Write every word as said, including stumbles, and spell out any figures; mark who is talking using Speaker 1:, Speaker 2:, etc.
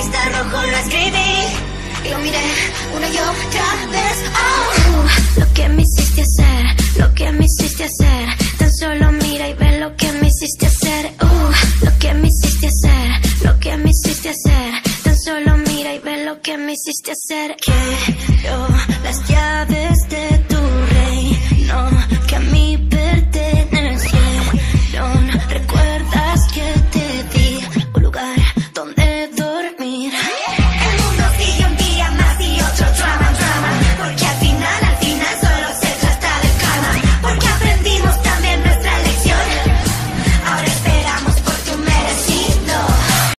Speaker 1: está rojo lo escribí y lo miré una y otra vez. Oh. Uh, lo que me hiciste hacer, lo que me hiciste hacer. Tan solo mira y ve lo que me hiciste hacer. Uh, lo que me hiciste hacer, lo que me hiciste hacer. Tan solo mira y ve lo que me hiciste hacer. ¿Qué